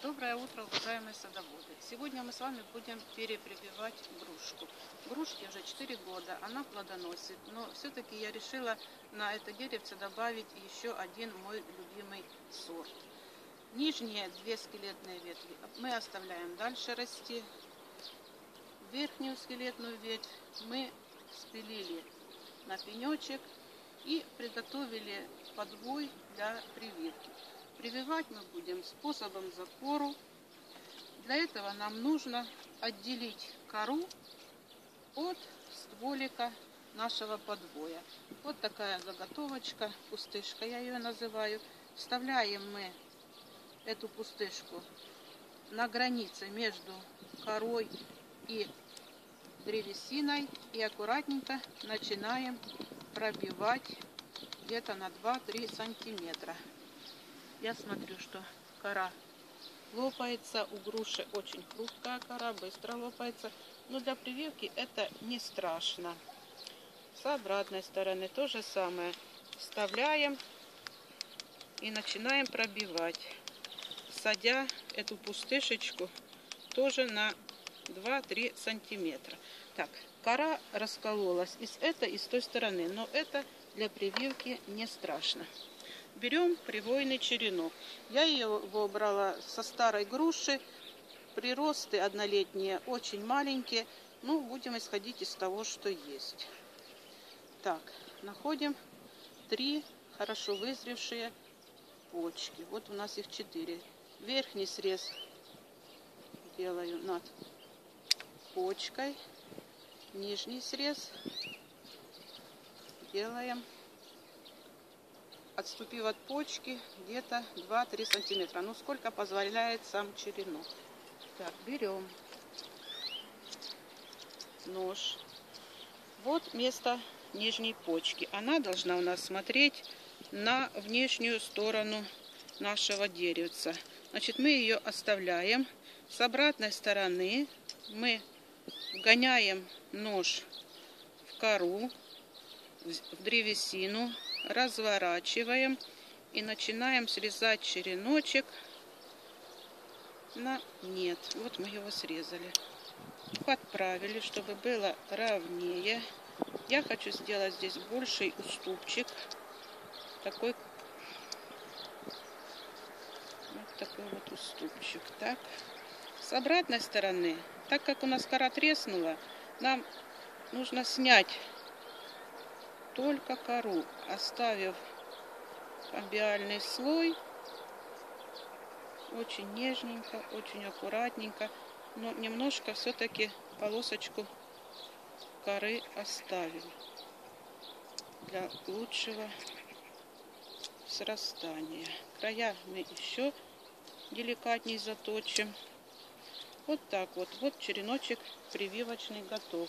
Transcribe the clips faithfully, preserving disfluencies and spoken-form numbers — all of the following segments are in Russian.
Доброе утро, уважаемые садоводы! Сегодня мы с вами будем перепрививать грушку. Грушке уже четыре года, она плодоносит, но все-таки я решила на это деревце добавить еще один мой любимый сорт. Нижние две скелетные ветви мы оставляем дальше расти. Верхнюю скелетную ветвь мы спилили на пенечек и приготовили подвой для прививки. Прививать мы будем способом запору. Для этого нам нужно отделить кору от стволика нашего подвоя. Вот такая заготовочка, пустышка я ее называю. Вставляем мы эту пустышку на границе между корой и древесиной и аккуратненько начинаем пробивать где-то на два-три сантиметра. Я смотрю, что кора лопается, у груши очень хрупкая кора, быстро лопается, но для прививки это не страшно. С обратной стороны то же самое. Вставляем и начинаем пробивать, садя эту пустышечку тоже на два-три сантиметра. Так, кора раскололась и с этой, и с той стороны, но это для прививки не страшно. Берем привойный черенок. Я его брала со старой груши. Приросты однолетние очень маленькие. Ну, будем исходить из того, что есть. Так, находим три хорошо вызревшие почки. Вот у нас их четыре. Верхний срез делаю над почкой. Нижний срез делаем, отступив от почки, где-то два-три сантиметра. Ну, сколько позволяет сам черенок. Так, берем нож. Вот место нижней почки. Она должна у нас смотреть на внешнюю сторону нашего деревца. Значит, мы ее оставляем. С обратной стороны мы вгоняем нож в кору, в древесину, разворачиваем и начинаем срезать череночек на нет. Вот мы его срезали. Подправили, чтобы было ровнее. Я хочу сделать здесь больший уступчик. Такой вот такой вот уступчик. Так. С обратной стороны, так как у нас кора треснула, нам нужно снять только кору, оставив фабиальный слой, очень нежненько, очень аккуратненько, но немножко все-таки полосочку коры оставим для лучшего срастания. Края мы еще деликатней заточим. Вот так вот. Вот череночек прививочный готов.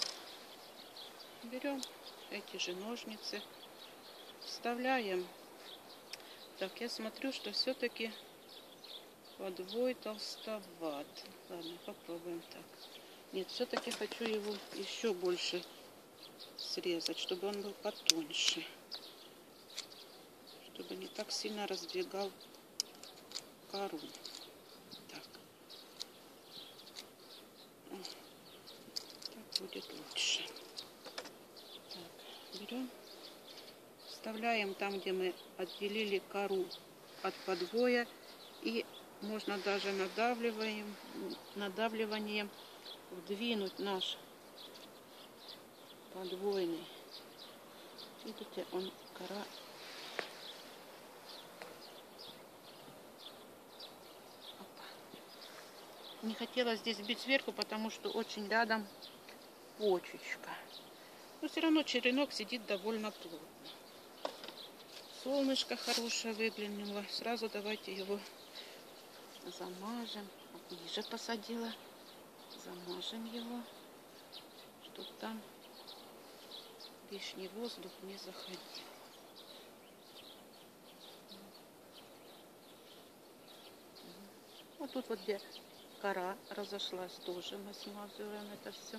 Берем эти же ножницы, вставляем. Так, я смотрю, что все-таки подвой толстоват. Ладно, попробуем так. Нет, все-таки хочу его еще больше срезать, чтобы он был потоньше, чтобы не так сильно раздвигал кору. Так, так будет лучше. Берем, вставляем там, где мы отделили кору от подвоя, и можно даже надавливаем, надавливанием вдвинуть наш подвойный. Видите, он кора Опа. Не хотела здесь бить сверху, потому что очень рядом почечка. Но все равно черенок сидит довольно плотно. Солнышко хорошее выглянуло. Сразу давайте его замажем. Вот ниже посадила. Замажем его, чтобы там лишний воздух не заходил. Вот тут вот где кора разошлась, тоже мы смазываем это все.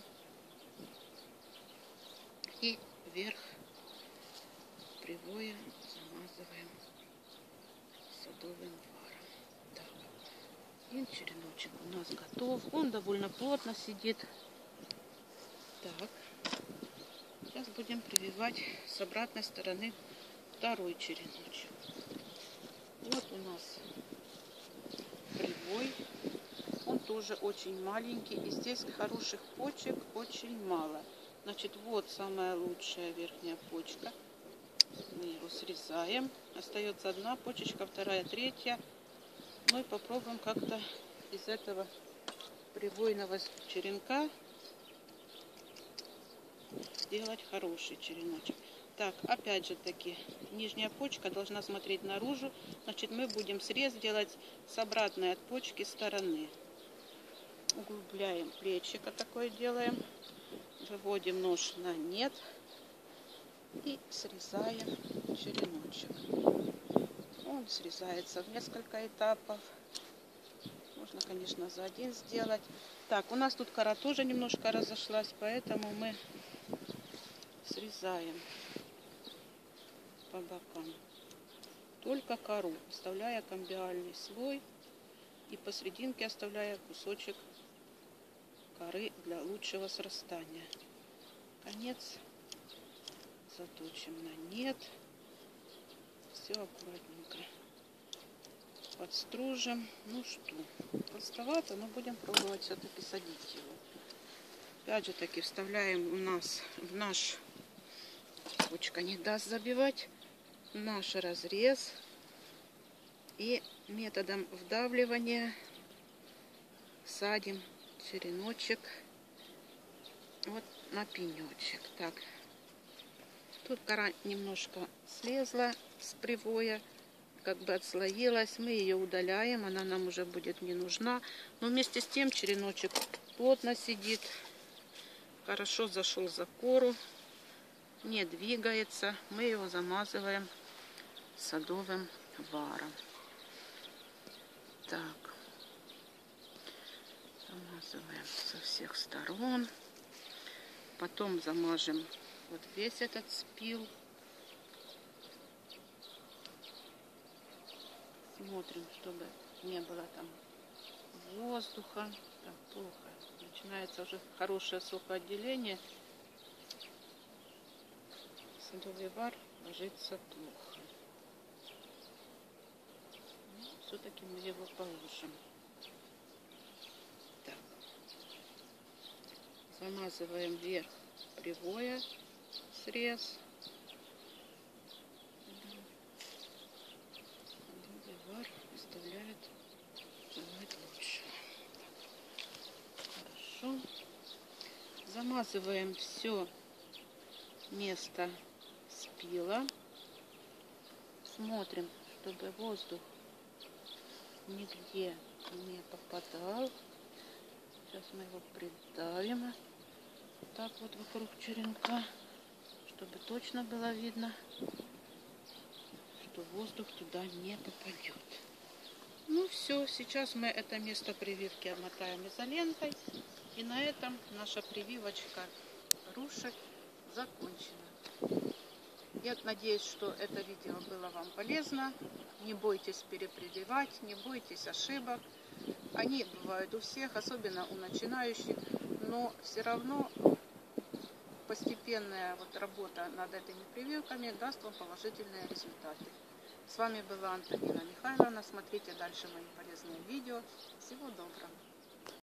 И вверх привоя замазываем садовым варом. Так. Ну, череночек у нас готов. Он довольно плотно сидит. Так. Сейчас будем прививать с обратной стороны второй череночек. Вот у нас привой. Он тоже очень маленький. И здесь хороших почек очень мало. Значит, вот самая лучшая верхняя почка. Мы его срезаем. Остается одна почечка, вторая, третья. Ну и попробуем как-то из этого привойного черенка сделать хороший череночек. Так, опять же таки, нижняя почка должна смотреть наружу. Значит, мы будем срез делать с обратной от почки стороны. Углубляем плечико такое делаем. Выводим нож на нет. И срезаем череночек. Он срезается в несколько этапов. Можно, конечно, за один сделать. Так, у нас тут кора тоже немножко разошлась, поэтому мы срезаем по бокам только кору, оставляя камбиальный слой и посерединке оставляя кусочек коры для лучшего срастания. Конец заточим на нет. Все аккуратненько подстружим. Ну что, толстовато, но будем пробовать все-таки садить его. Опять же таки вставляем у нас в наш, почка не даст забивать, наш разрез. И методом вдавливания садим череночек вот на пенечек. Так, тут кора немножко слезла с привоя, как бы отслоилась. Мы ее удаляем, она нам уже будет не нужна. Но вместе с тем череночек плотно сидит, хорошо зашел за кору, не двигается. Мы его замазываем садовым варом. Так, замазываем со всех сторон. Потом замажем вот весь этот спил. Смотрим, чтобы не было там воздуха. Так, плохо. Начинается уже хорошее сокоотделение. Садовый вар ложится плохо. Но все-таки мы его положим. Так. Замазываем вверх привоя срез. Вар оставляет желать лучше. Хорошо. Замазываем все место спила. Смотрим, чтобы воздух нигде не попадал. Сейчас мы его придавим так вот вокруг черенка, чтобы точно было видно, что воздух туда не попадет. Ну все, сейчас мы это место прививки обмотаем изолентой. И на этом наша прививочка грушек закончена. Я надеюсь, что это видео было вам полезно. Не бойтесь перепрививать, не бойтесь ошибок. Они бывают у всех, особенно у начинающих. Но все равно постепенная вот работа над этими прививками даст вам положительные результаты. С вами была Антонина Михайловна. Смотрите дальше мои полезные видео. Всего доброго.